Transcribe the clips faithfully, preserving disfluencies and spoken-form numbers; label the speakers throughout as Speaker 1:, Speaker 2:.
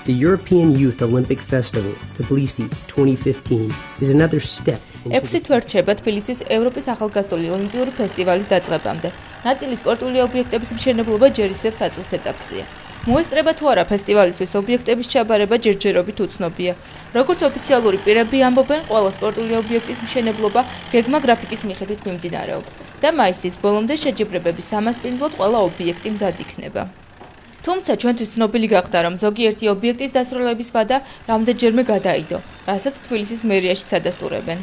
Speaker 1: The European Youth Olympic Festival, Tbilisi twenty fifteen, is another step.
Speaker 2: ექვსი თვე რჩება თბილისის ევროპის ახალგაზრდული ოლიმპიური ფესტივალის დაწყებამდე. ნაწილი სპორტული ობიექტების მშენებლობა ჯერ ისევ საწყის ეტაპზეა. მოესწრება თუ არა ფესტივალისთვის ობიექტების ჩაბარება ჯერჯერობით უცნობია. როგორც ოფიციალური პირები ამბობენ, ყველა სპორტული ობიექტის მშენებლობა გეგმა გრაფიკის მიხედვით მიმდინარეობს და მაისის ბოლომდე შეჯიბრებების სამასპინძლოდ ყველა ობიექტი მზად იქნება. თუმცა ჩვენთვის ცნობილი გახდა, რომ ზოგიერთი ობიექტის დასრულების ვადა რამდენჯერმე გადაიდო, რასაც თბილისის მერიაში ადასტურებენ.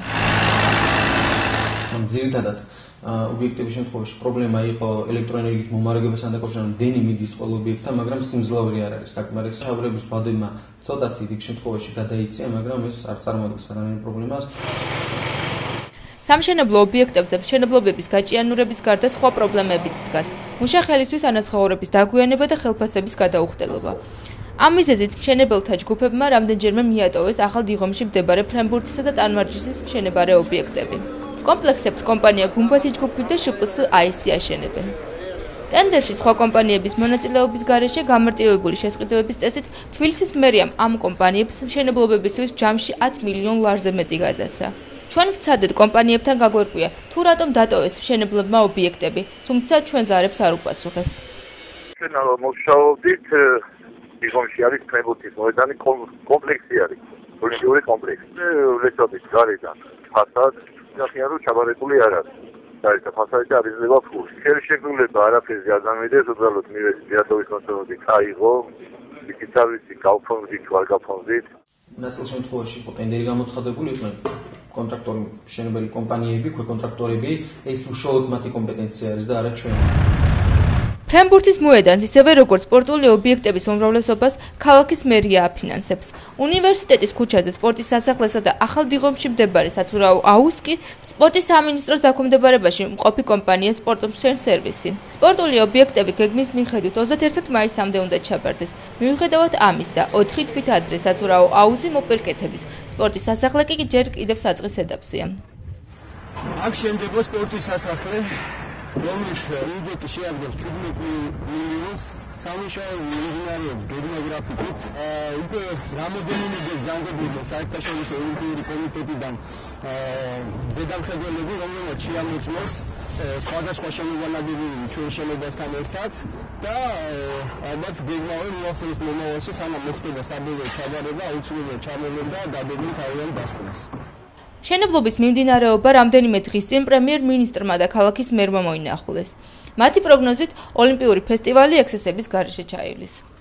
Speaker 3: ძირითადად ობიექტების შემთხვევაში პრობლემა იყო ელექტროენერგიით მომარაგებასთან დაკავშირებით, დენი მიდის ყველა ობიექტთან, მაგრამ სიმძლავრე არ არის საკმარისი. ჩავრების ვადებმა ცოტათი რიგ შემთხვევაში გადაიცია, მაგრამ ეს არ წარმოადგენს არანაირ პრობლემას.
Speaker 2: სამშენებლო ობიექტებზე მშენებლობების გაჭიანურების გარდა სხვა პრობლემებიც დგას. მუშახელისთვის ანაცხოვრების დაგვიანება და ხელფასების გადაუხდელობა. ამ მიზეზით მშენებელთა ჯგუფებმა რამდენჯერმე მიატოვეს ახალ დიღომში მდებარე ფრენბურთისა და ტანვარჯიშის მშენებარე ობიექტები. კომპლექსებს კომპანია გუმბათი ჯგუფი და შპს აისი აშენებენ. ტენდერში სხვა კომპანიების მონაწილეობის გარეშე გამარტივებული შესყიდვების წესით თბილისის მერიამ ამ კომპანიებს მშენებლობებისთვის ჯამში ათ მილიონ ლარზე მეტი გადასცა. ჩვენ ვცადეთ კომპანიებთან გაგვერკვია, თუ რატომ დატოვეს მშენებლებმა ობიექტები, თუმცა ჩვენ ზარებს არ უპასუხეს.
Speaker 4: ჩვენ მოვშავდით დიღომში არის ფრენბურთის მოედანი კომპლექსი არის, ოლიმპიური კომპლექსი. ვეცადით გარედან ფასად, ნახიან რომ ჩაბარებული არ არის. და ფასადით არის ზელა ფული. ხელშეკრულება არაფერს გადამიდეს, უბრალოდ მივედი დიადოვის კონსერვატი წაიღო, იქით ავისი გავფონდით, არ გავფონდით.
Speaker 3: ნაწილ შემთხვევაში იყო ტენდერი გამოცხადებული, იყვნენ კონტრაქტორი მშენებელი კომპანიები, ქვეკონტრაქტორები, ეს უშუალოდ მათი კომპეტენცია არის და არა ჩვენი.
Speaker 2: ფრენბურთის მოედანს ისევე როგორც სპორტული ობიექტების უმრავლესობას ქალაქის მერია აფინანსებს. უნივერსიტეტის ქუჩაზე სპორტის სასახლესა და ახალ დიღომში მდებარე საცურაო აუზს კი სპორტის სამინისტროს დაქვემდებარებაში მყოფი კომპანია სპორტმშენ სერვისი. სპორტული ობიექტები გეგმის მიხედვით ოცდაერთი მაისამდე უნდა ჩაბარდეს. მიუხედავად ამისა, ოთხი თვით ადრე საცურაო აუზი მოპირკეთების. სპორტის სასახლე კი ჯერ კიდევ საწყის ეტაპზეა.
Speaker 5: აქ შემდგება სპორტის სასახლე, რომლის ბიუჯეტი შეადგენს შვიდმეტი მილიონს, სამუშაო მიმდინარეობს გეგმოგრაფიკით. უკვე რამოდენიმე ჯანგებია საერთაშორისო ოლიმპიური კომიტეტიდან ზედამხედველები, რომელმაც შეამოწმოს სხვადასხვა შემოგვანადებული ჩვენ შენობასთან ერთად და ალბათ გეგმავენ უახლოეს მომავალში, სანამ მოხდება საბოლოო ჩაბარება, აუცილებლად ჩამოვენ და დადებული თავიანთ დასკვნას.
Speaker 2: მშენებლობის მიმდინარეობა რამდენიმე დღის წინ პრემიერ-მინისტრმა და ქალაქის მერმა მოინახულეს. მათი პროგნოზით ოლიმპიური ფესტივალი ექსესების გარეშე ჩაივლის.